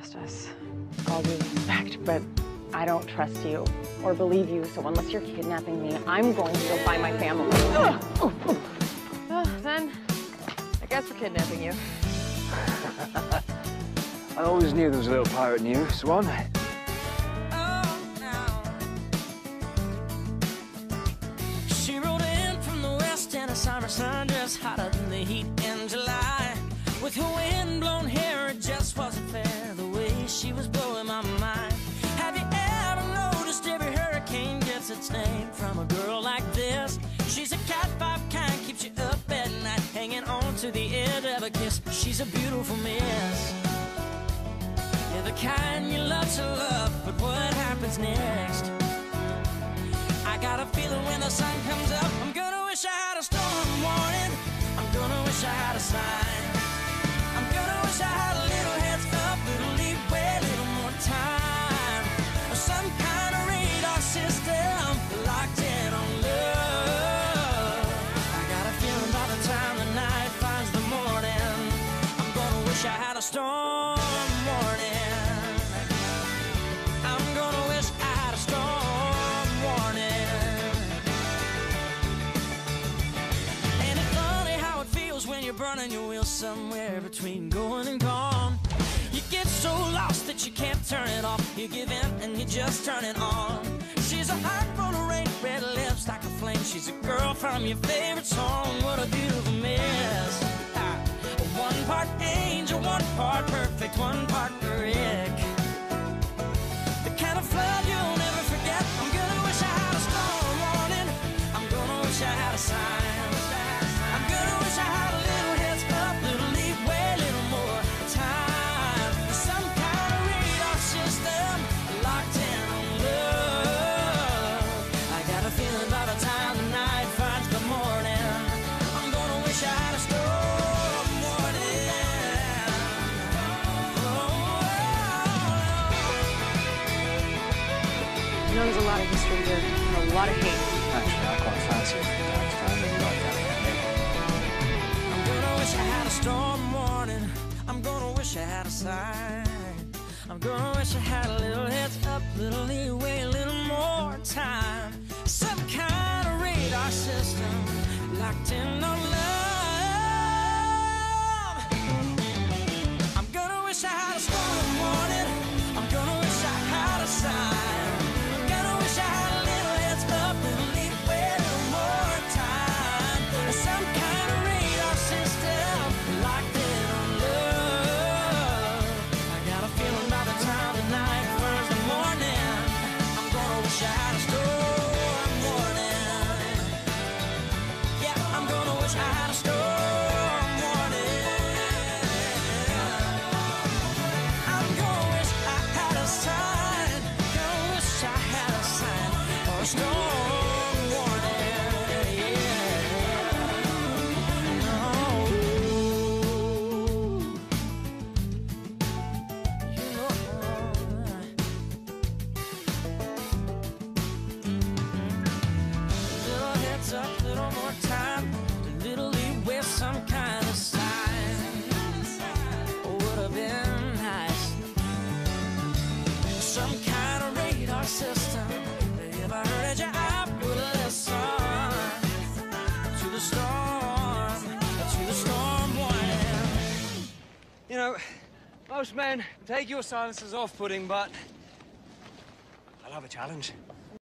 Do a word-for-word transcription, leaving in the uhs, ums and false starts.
trust us. All due respect, but I don't trust you or believe you, so unless you're kidnapping me, I'm going to go find my family. Oh, then, I guess we're kidnapping you. I always knew there was a little pirate in you, Swan. She rode in from the west in a summer sun just hotter than the heat in July. With her wind-blown hair, it just wasn't fair the way she was blowing my mind. Have you ever noticed every hurricane gets its name from a girl like this? She's a cat five kind, keeps you up at night, hanging on to the edge of a kiss. She's a beautiful miss. You're the kind you love to love, but what happens next? I got a feeling when the sun comes up, I'm gonna wish I had a storm warning. I'm gonna wish I had a sign. I'm gonna wish I had a little heads up, little leeway, a little more time, or some kind of radar system locked in on love. I got a feeling by the time the night finds the morning, I'm gonna wish I had a storm warning. I'm gonna wish I had a storm warning. Ain't it funny how it feels when you're burning your wheels somewhere between going and gone? You get so lost that you can't turn it off. You give in and you just turn it on. She's a heart full of rain, red lips like a flame. She's a girl from your favorite song. What a beautiful miss. Ah, one part angel, one part perfect, one part brick. The kind of flood you'll never forget. I'm gonna wish I had a storm warning. I'm gonna wish I had a sign. I'm gonna wish I had a little heads up, little leeway, little more time. Some kind of radar system locked in on love. I got a feeling by the time the night finds the morning, I'm gonna wish I had a storm warning. You know, there's a lot of history here and a lot of hate. Actually, I quite fancy it from time to time. Maybe like that. I'm gonna wish I had a storm warning. I'm gonna wish I had a sign. I'm gonna wish I had a little heads up, little leeway, a little more time. Some kind of radar system locked in on love. I'm gonna wish I had a storm warning. I'm gonna wish I had a sign. I'm gonna wish I had a little heads up, little leeway, a little more time. Some kind of radar system locked in on love. I got a feeling by the time the night burns the morning, I'm gonna wish I had a storm warning. Yeah, I'm gonna wish I had a storm warning. I'm gonna wish I had a sign. Gonna wish I had a sign or a storm warning. Yeah. No. You know. Little heads up, little more time, a little leeway, some kind of sign. Oh, would have been nice. Some kind of radar system. If I heard you, I would listen to the storm, to the storm warning. You know, most men take your silence as off-putting, but I love a challenge.